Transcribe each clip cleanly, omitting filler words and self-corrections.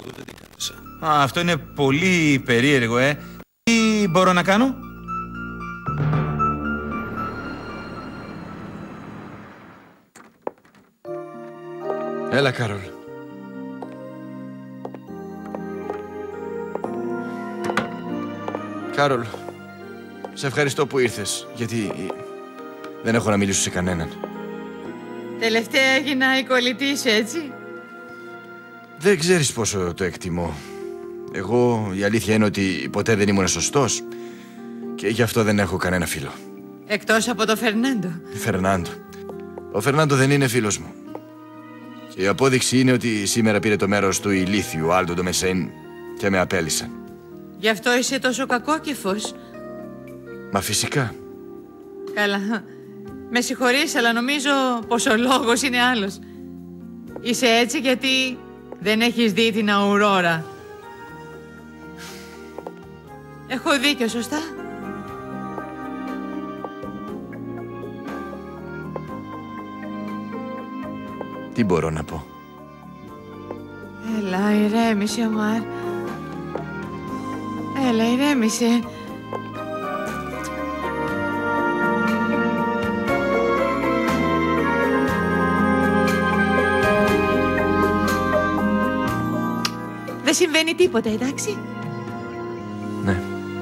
δεν την κάθεσα. Α, αυτό είναι πολύ περίεργο, Τι μπορώ να κάνω? Έλα, Κάρολ. Κάρολ, σε ευχαριστώ που ήρθες, γιατί δεν έχω να μιλήσω σε κανέναν. Τελευταία έγινα η κολλητή σου, έτσι. Δεν ξέρεις πόσο το εκτιμώ. Εγώ, η αλήθεια είναι ότι ποτέ δεν ήμουν σωστός και γι' αυτό δεν έχω κανένα φίλο. Εκτός από το Φερνάντο. Φερνάντο. Ο Φερνάντο δεν είναι φίλος μου. Και η απόδειξη είναι ότι σήμερα πήρε το μέρος του ηλίθιου Άλντο Ντομεσέιν και με απέλυσαν. Γι' αυτό είσαι τόσο κακόκεφος. Μα φυσικά. Καλά. Με συγχωρείς, αλλά νομίζω πως ο λόγος είναι άλλος. Είσαι έτσι γιατί δεν έχεις δει την Αουρόρα. Έχω δίκιο, σωστά? Τι μπορώ να πω? Έλα, ηρέμησε, Ομάρ. Έλα, ηρέμησε. Δεν συμβαίνει τίποτα, εντάξει? Ναι.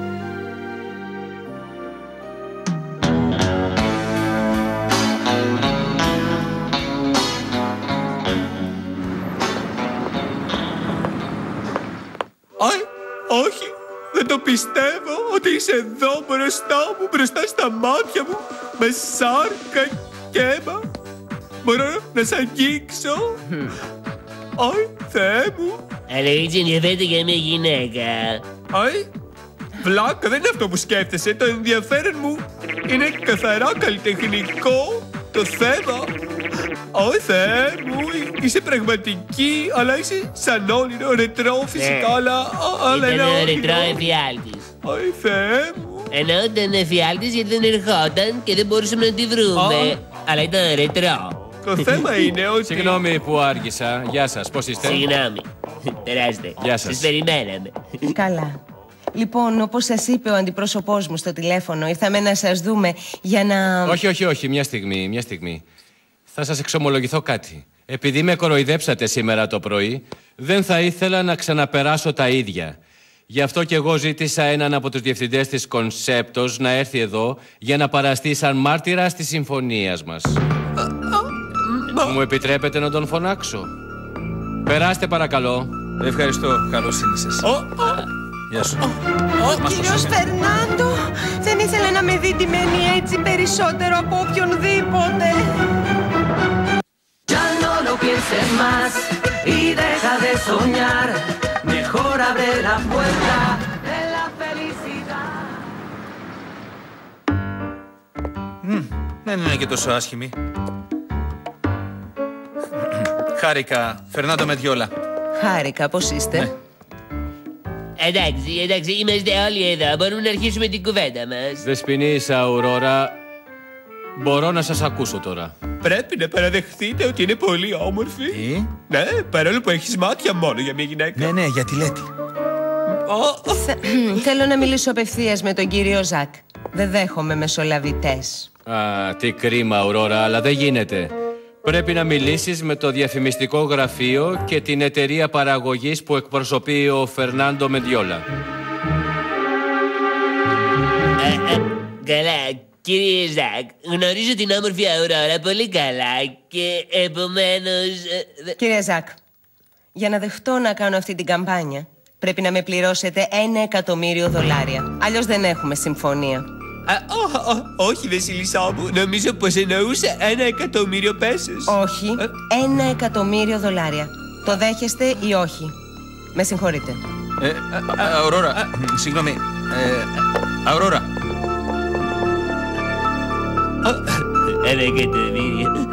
Όχι, δεν το πιστεύω ότι είσαι εδώ μπροστά μου, μπροστά στα μάτια μου, με σάρκα και αίμα. Μπορώ να σ' αγγίξω? Αϊ, Θεέ μου. Αλλά έτσι ενδιαφέρεται για μια γυναίκα. Αϊ, βλάκα, δεν είναι αυτό που σκέφτεσαι. Το ενδιαφέρον μου είναι καθαρά καλλιτεχνικό το θέμα. Ω Θεέ μου, είσαι πραγματική, αλλά είσαι σαν όνειρο, ρετρό φυσικά, αλλά Ήταν είναι ο όνειρο. ρετρό εφιάλτης. Ω Θεέ μου. Ενώ ήταν εφιάλτης γιατί δεν ερχόταν και δεν μπορούσαμε να τη βρούμε. Αλλά ήταν ρετρό. Το θέμα είναι ότι... Συγγνώμη που άργησα. Γεια σας, πώς είστε? Συγγνώμη. Περάστε. Γεια σας. Σας περιμέναμε. Καλά. Λοιπόν, όπως σας είπε ο αντιπρόσωπός μου στο τηλέφωνο, ήρθαμε να σας δούμε για να... Όχι, μια στιγμή. Θα σας εξομολογηθώ κάτι. Επειδή με κοροϊδέψατε σήμερα το πρωί, δεν θα ήθελα να ξαναπεράσω τα ίδια. Γι' αυτό και εγώ ζήτησα έναν από τους διευθυντές της Κονσέπτος να έρθει εδώ για να παραστεί σαν μάρτυρας της συμφωνίας μας. Μου επιτρέπετε να τον φωνάξω? Περάστε παρακαλώ. Ευχαριστώ, καλώς ήλθες. Γεια σου. Ο κύριος Φερνάντο δεν ήθελε να με δει ντυμένη έτσι περισσότερο από οποιονδήποτε. Ya no lo pienses más y deja de soñar. Mejor abre la puerta de la felicidad. Δεν είναι και τόσο άσχημη. Χάρηκα, Φερνάντο Μεντιόλα. Χάρηκα, πώς είστε? Εντάξει, είμαστε όλοι εδώ. Μπορούμε να αρχίσουμε την κουβέντα μας. Δεσποινής Αουρόρα, μπορώ να σας ακούσω τώρα. Πρέπει να παραδεχθείτε ότι είναι πολύ όμορφη. Τι? Ναι, παρόλο που έχεις μάτια μόνο για μια γυναίκα. Ναι, για τη Λέτη. Θέλω να μιλήσω απευθείας με τον κύριο Ζακ. Δεν δέχομαι μεσολαβητές. Α, τι κρίμα, Αουρόρα, αλλά δεν γίνεται. Πρέπει να μιλήσεις με το διαφημιστικό γραφείο και την εταιρεία παραγωγής που εκπροσωπεί ο Φερνάντο Μεντιόλα. Καλά, κύριε Ζακ, γνωρίζω την όμορφη Αουρόρα πολύ καλά και επομένως... Κύριε Ζακ, για να δεχτώ να κάνω αυτή την καμπάνια, πρέπει να με πληρώσετε $1.000.000. Αλλιώς δεν έχουμε συμφωνία. Όχι, Βασίλισσά μου. Νομίζω πως εννοούσε $1.000.000 πέσος. Όχι, $1.000.000. Το δέχεστε ή όχι? Με συγχωρείτε. Αουρόρα, συγγνώμη. Αουρόρα. $1.000.000.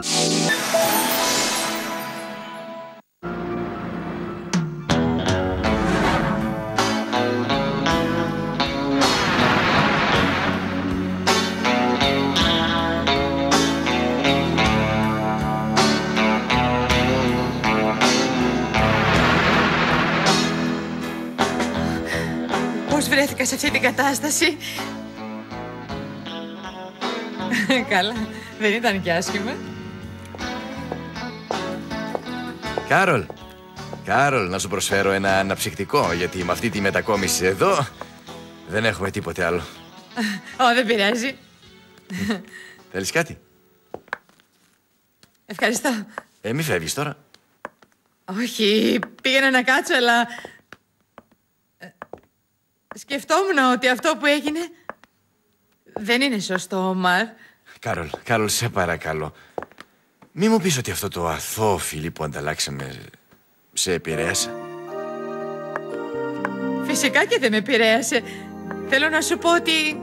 βρέθηκα σε αυτή την κατάσταση. Καλά, δεν ήταν κι άσχημα. Κάρολ, να σου προσφέρω ένα αναψυκτικό, γιατί με αυτή τη μετακόμιση εδώ δεν έχουμε τίποτε άλλο. Δεν πειράζει. Θέλεις κάτι? Ευχαριστώ. Μη φεύγεις τώρα. Όχι, πήγαινα να κάτσω, αλλά σκεφτόμουν ότι αυτό που έγινε δεν είναι σωστό, Ομάρ. Κάρολ, σε παρακαλώ. Μη μου πεις ότι αυτό το αθώο φιλί που ανταλλάξαμε σε επηρέασε. Φυσικά και δεν με επηρέασε. Θέλω να σου πω ότι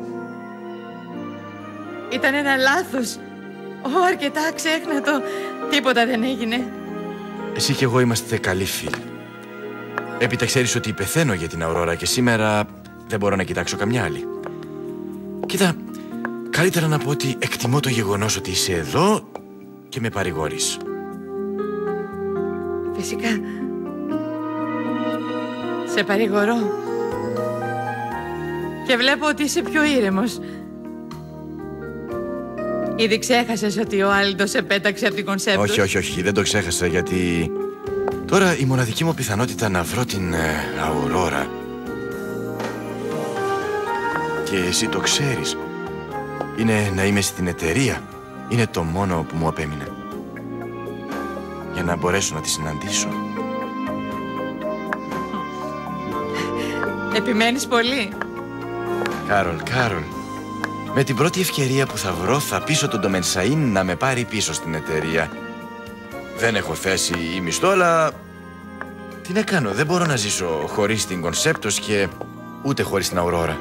ήταν ένα λάθος. Αρκετά ξέχνατο. Τίποτα δεν έγινε. Εσύ και εγώ είμαστε καλοί φίλοι. Έπειτα ξέρεις ότι πεθαίνω για την Αουρόρα και σήμερα δεν μπορώ να κοιτάξω καμιά άλλη. Κοίτα, καλύτερα να πω ότι εκτιμώ το γεγονός ότι είσαι εδώ και με παρηγορείς. Φυσικά. Σε παρηγορώ. Και βλέπω ότι είσαι πιο ήρεμος. Ήδη ξέχασες ότι ο Άλντο σε πέταξε από την Κονσέπτους? Όχι, δεν το ξέχασα, γιατί τώρα η μοναδική μου πιθανότητα να βρω την Αουρόρα, και εσύ το ξέρεις, είναι να είμαι στην εταιρεία. Είναι το μόνο που μου απέμεινε για να μπορέσω να τη συναντήσω. Επιμένεις πολύ. Κάρολ, με την πρώτη ευκαιρία που θα βρω θα πείσω τον Ντομενσαΐν να με πάρει πίσω στην εταιρεία. Δεν έχω θέση ή μισθό, αλλά τι να κάνω, δεν μπορώ να ζήσω χωρίς την Κονσέπτος και ούτε χωρίς την Αουρόρα.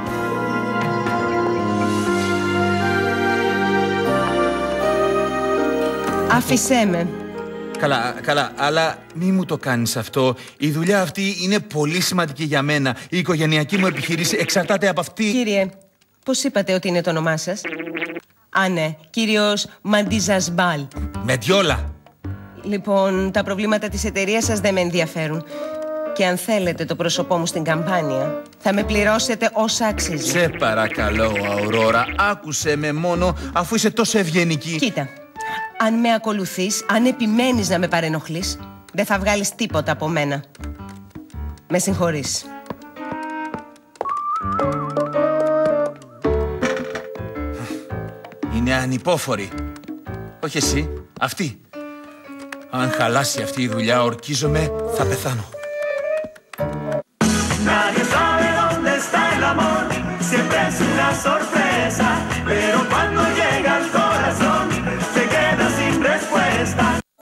Άφησέ με. Καλά, αλλά μη μου το κάνεις αυτό. Η δουλειά αυτή είναι πολύ σημαντική για μένα. Η οικογενειακή μου επιχείρηση εξαρτάται από αυτή. Κύριε, πώς είπατε ότι είναι το όνομά σας? Ναι, κύριος Μαντιζασμπάλ. Μεντιόλα. Λοιπόν, τα προβλήματα της εταιρείας σας δεν με ενδιαφέρουν. Και αν θέλετε το πρόσωπό μου στην καμπάνια, θα με πληρώσετε όσα αξίζει. Σε παρακαλώ, Αουρόρα, άκουσέ με μόνο, αφού είσαι τόσο ευγενική. Κοίτα, αν με ακολουθείς, αν επιμένεις να με παρενοχλείς, δεν θα βγάλεις τίποτα από μένα. Με συγχωρείς. Είναι ανυπόφορη. Όχι εσύ, αυτή. Αν χαλάσει αυτή η δουλειά, ορκίζομαι, θα πεθάνω. Nadie sabe dónde está el amor, siempre es una sorpresa, pero cuando